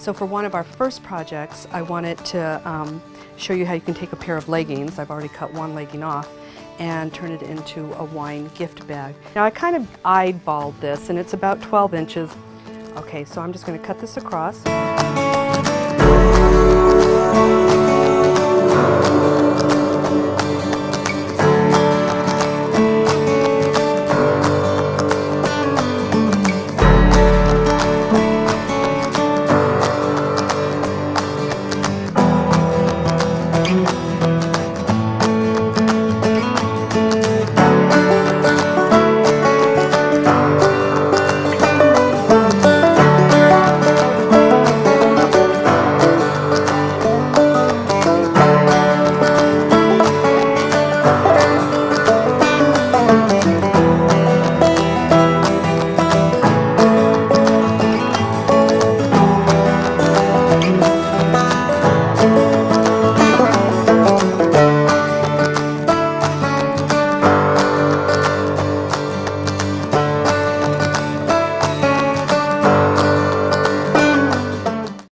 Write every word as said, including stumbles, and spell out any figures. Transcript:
So for one of our first projects, I wanted to um, show you how you can take a pair of leggings, I've already cut one legging off, and turn it into a wine gift bag. Now I kind of eyeballed this, and it's about twelve inches. Okay, so I'm just going to cut this across.